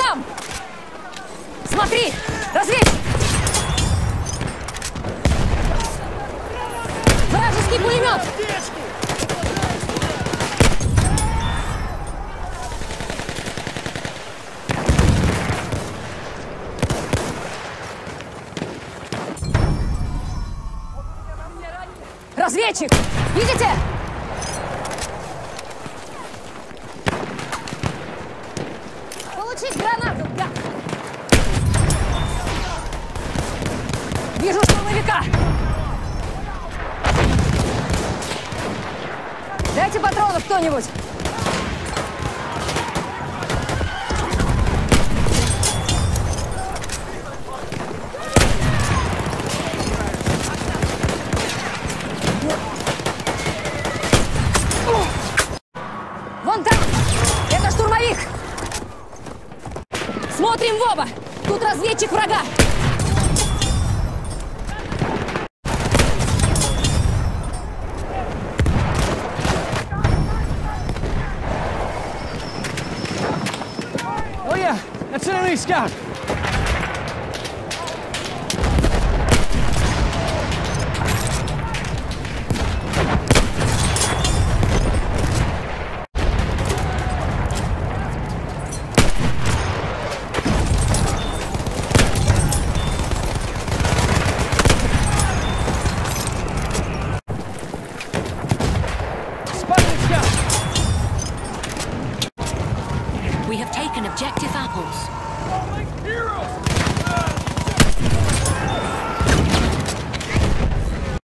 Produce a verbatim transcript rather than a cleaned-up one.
там! Смотри! Разведчик! Вражеский пулемет! Разведчик! Видите? Получить гранату! Да. Вижу штурмовика! Дайте патронов кто-нибудь! Вон там! Это штурмовик! Смотрим в оба! Тут разведчик врага! Oh yeah, that's an enemy scout. We have taken objective apples. Heroes!